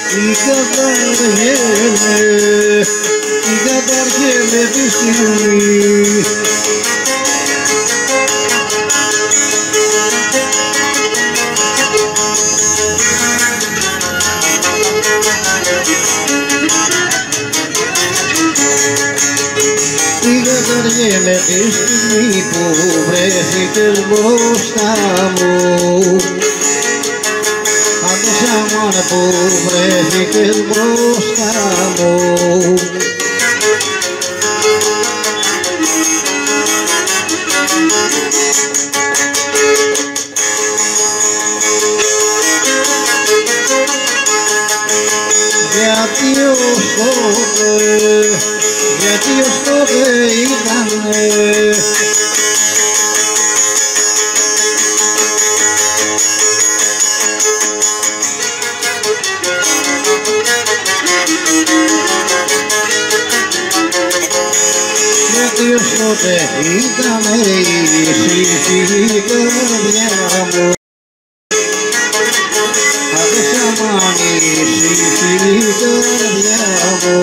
η καταργέμαι τη στιγμή. Καταργέμαι τη στιγμή που βρέθηκες μπροστά μου. Άκουσα μόνο που βρέθηκες μπροστά μου. Γιατί ως τότε ήτανε γιατί ως τότε ήτανε η σύμφυλη καρδιά μου. Άκουσα μάνι η σύμφυλη καρδιά μου.